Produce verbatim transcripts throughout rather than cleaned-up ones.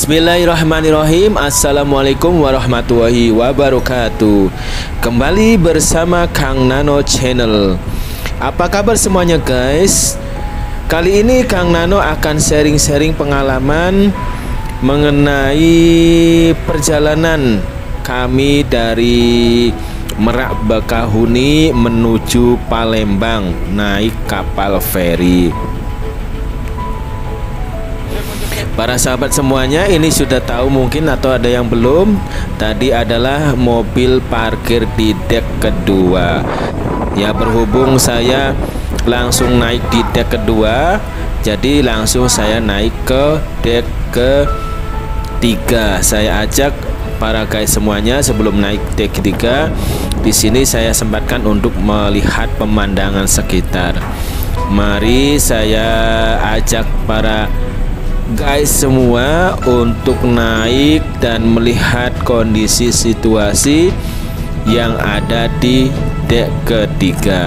Bismillahirrahmanirrahim. Assalamualaikum warahmatullahi wabarakatuh. Kembali bersama Kang Nano Channel. Apa kabar semuanya guys? Kali ini Kang Nano akan sharing-sharing pengalaman mengenai perjalanan kami dari Merak Bakahuni menuju Palembang naik kapal feri. Para sahabat semuanya, ini sudah tahu mungkin atau ada yang belum. Tadi adalah mobil parkir di dek kedua. Ya, berhubung saya langsung naik di dek kedua, jadi langsung saya naik ke dek ketiga. Saya ajak para guys semuanya sebelum naik dek ketiga. Di sini saya sempatkan untuk melihat pemandangan sekitar. Mari saya ajak para guys semua untuk naik dan melihat kondisi situasi yang ada di dek ketiga.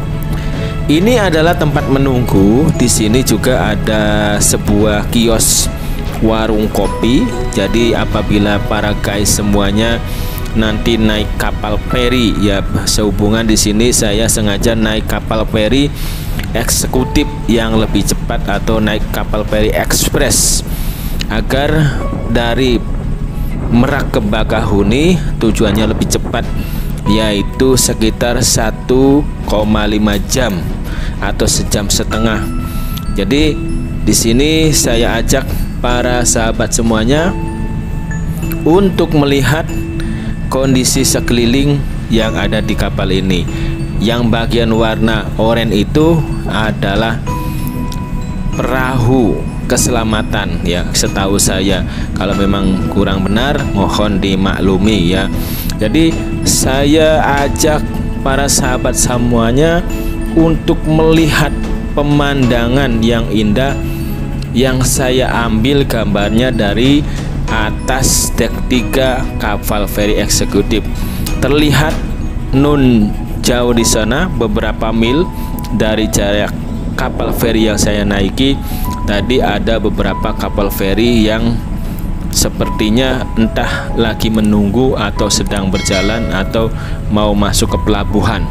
Ini adalah tempat menunggu. Di sini juga ada sebuah kios warung kopi. Jadi apabila para guys semuanya nanti naik kapal feri, ya sehubungan di sini saya sengaja naik kapal feri eksekutif yang lebih cepat atau naik kapal feri ekspres agar dari Merak ke Bakahuni tujuannya lebih cepat, yaitu sekitar satu koma lima jam atau sejam setengah. Jadi di sini saya ajak para sahabat semuanya untuk melihat kondisi sekeliling yang ada di kapal ini. Yang bagian warna oranye itu adalah perahu keselamatan, ya setahu saya. Kalau memang kurang benar mohon dimaklumi ya. Jadi saya ajak para sahabat semuanya untuk melihat pemandangan yang indah yang saya ambil gambarnya dari atas dek tiga kapal feri eksekutif. Terlihat nun jauh di sana beberapa mil dari jarak kapal feri yang saya naiki. Tadi ada beberapa kapal feri yang sepertinya entah lagi menunggu atau sedang berjalan atau mau masuk ke pelabuhan.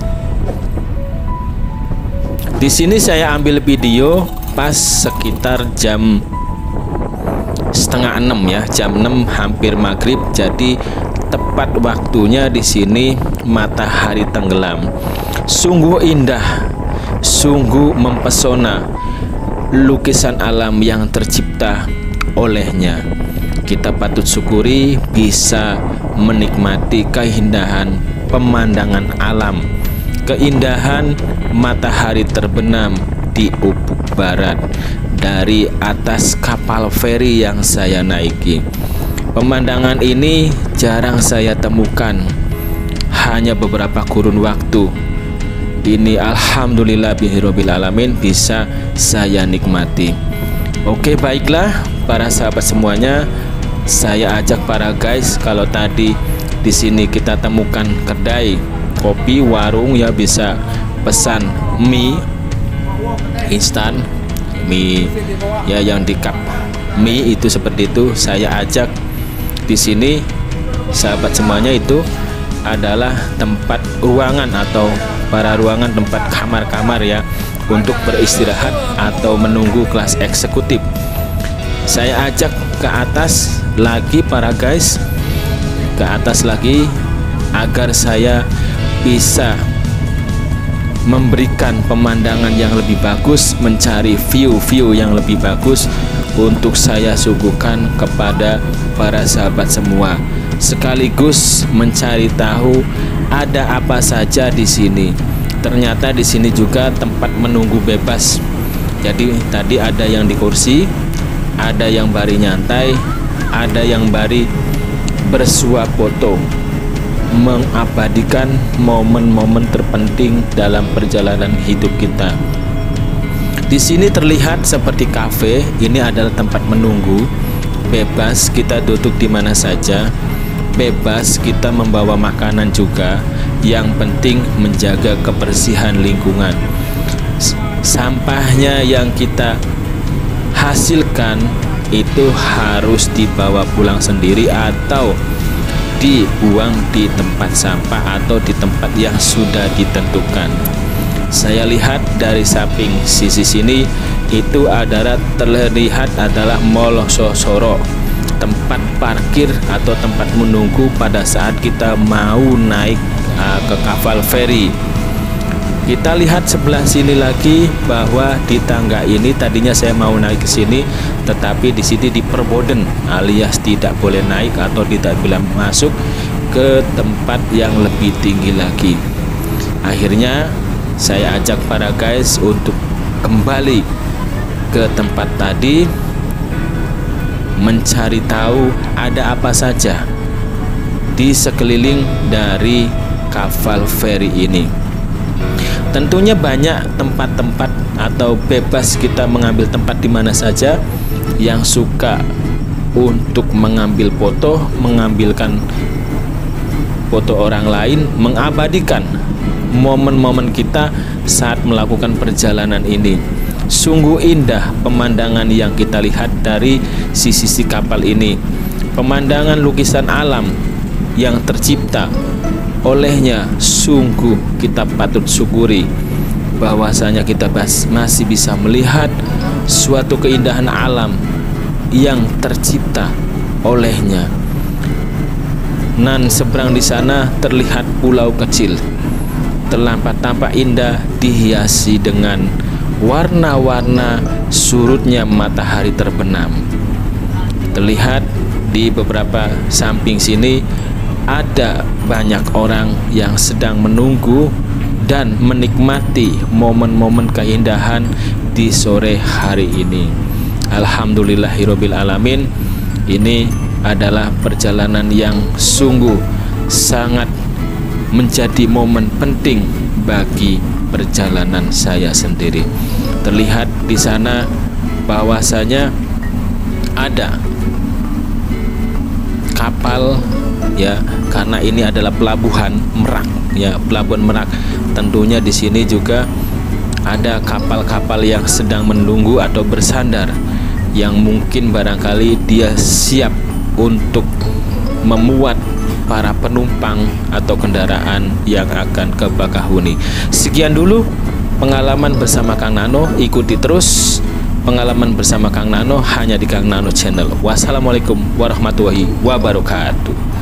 Di sini saya ambil video pas sekitar jam setengah enam ya, jam enam hampir maghrib. Jadi tepat waktunya di sini matahari tenggelam. Sungguh indah, sungguh mempesona lukisan alam yang tercipta olehnya. Kita patut syukuri bisa menikmati keindahan pemandangan alam, keindahan matahari terbenam di ufuk barat dari atas kapal feri yang saya naiki. Pemandangan ini jarang saya temukan, hanya beberapa kurun waktu ini alhamdulillah bihirobbil alamin bisa saya nikmati. Oke, baiklah para sahabat semuanya, saya ajak para guys, kalau tadi di sini kita temukan kedai kopi, warung, ya bisa pesan mie instan, mie ya yang di cup mie itu seperti itu. Saya ajak di sini sahabat semuanya, itu adalah tempat ruangan atau para ruangan tempat kamar-kamar ya untuk beristirahat atau menunggu kelas eksekutif. Saya ajak ke atas lagi para guys, ke atas lagi agar saya bisa memberikan pemandangan yang lebih bagus, mencari view-view yang lebih bagus untuk saya suguhkan kepada para sahabat semua, sekaligus mencari tahu ada apa saja di sini. Ternyata di sini juga tempat menunggu bebas. Jadi tadi ada yang di kursi, ada yang bari nyantai, ada yang bari bersuap foto, mengabadikan momen-momen terpenting dalam perjalanan hidup kita. Di sini terlihat seperti kafe. Ini adalah tempat menunggu bebas, kita duduk di mana saja, bebas kita membawa makanan juga. Yang penting menjaga kebersihan lingkungan. Sampahnya yang kita hasilkan itu harus dibawa pulang sendiri atau dibuang di tempat sampah atau di tempat yang sudah ditentukan. Saya lihat dari samping sisi sini itu adalah terlihat adalah Molososoro, tempat parkir atau tempat menunggu pada saat kita mau naik uh, ke kapal feri. Kita lihat sebelah sini lagi bahwa di tangga ini tadinya saya mau naik ke sini, tetapi di sini diperboden alias tidak boleh naik atau tidak boleh masuk ke tempat yang lebih tinggi lagi. Akhirnya saya ajak para guys untuk kembali ke tempat tadi, mencari tahu ada apa saja di sekeliling dari kapal feri ini. Tentunya banyak tempat-tempat atau bebas kita mengambil tempat di mana saja. Yang suka untuk mengambil foto, mengambilkan foto orang lain, mengabadikan momen-momen kita saat melakukan perjalanan ini. Sungguh indah pemandangan yang kita lihat dari sisi kapal ini. Pemandangan lukisan alam yang tercipta olehnya sungguh kita patut syukuri bahwasanya kita masih bisa melihat suatu keindahan alam yang tercipta olehnya. Nan seberang di sana terlihat pulau kecil, terlampat-tampak indah dihiasi dengan warna-warna surutnya matahari terbenam. Terlihat di beberapa samping sini ada banyak orang yang sedang menunggu dan menikmati momen-momen keindahan di sore hari ini. Alhamdulillahirabbil alamin. Ini adalah perjalanan yang sungguh sangat menjadi momen penting bagi perjalanan saya sendiri. Terlihat di sana bahwasanya ada kapal, ya, karena ini adalah pelabuhan Merak, ya, pelabuhan Merak. Tentunya di sini juga ada kapal-kapal yang sedang menunggu atau bersandar, yang mungkin barangkali dia siap untuk memuat para penumpang atau kendaraan yang akan ke Bakahuni. Sekian dulu pengalaman bersama Kang Nano. Ikuti terus pengalaman bersama Kang Nano hanya di Kang Nano Channel. Wassalamualaikum warahmatullahi wabarakatuh.